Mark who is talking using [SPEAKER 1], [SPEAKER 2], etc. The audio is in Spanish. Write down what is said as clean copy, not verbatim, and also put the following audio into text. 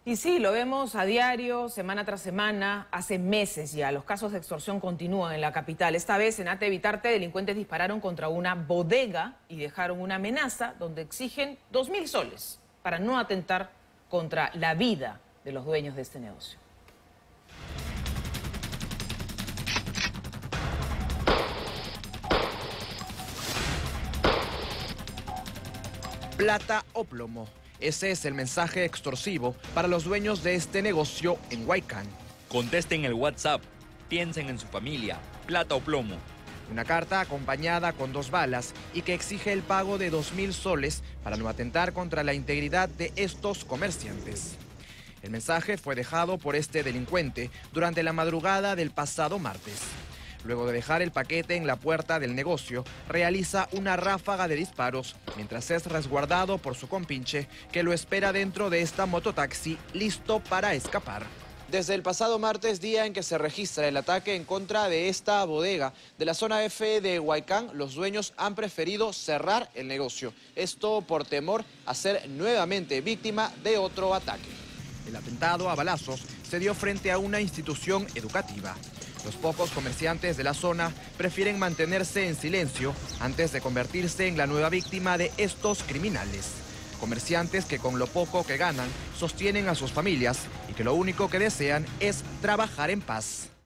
[SPEAKER 1] Y sí, lo vemos a diario, semana tras semana, hace meses ya. Los casos de extorsión continúan en la capital. Esta vez en Ate Vitarte, delincuentes dispararon contra una bodega y dejaron una amenaza donde exigen 2.000 soles para no atentar contra la vida de los dueños de este negocio.
[SPEAKER 2] Plata o plomo. Ese es el mensaje extorsivo para los dueños de este negocio en Huaycán.
[SPEAKER 3] Contesten el WhatsApp, piensen en su familia, plata o plomo.
[SPEAKER 2] Una carta acompañada con 2 balas y que exige el pago de 2.000 soles para no atentar contra la integridad de estos comerciantes. El mensaje fue dejado por este delincuente durante la madrugada del pasado martes. Luego de dejar el paquete en la puerta del negocio, realiza una ráfaga de disparos mientras es resguardado por su compinche que lo espera dentro de esta mototaxi listo para escapar. Desde el pasado martes, día en que se registra el ataque en contra de esta bodega de la zona F de Huaycán, los dueños han preferido cerrar el negocio. Esto por temor a ser nuevamente víctima de otro ataque. El atentado a balazos se dio frente a una institución educativa. Los pocos comerciantes de la zona prefieren mantenerse en silencio antes de convertirse en la nueva víctima de estos criminales. Comerciantes que con lo poco que ganan sostienen a sus familias y que lo único que desean es trabajar en paz.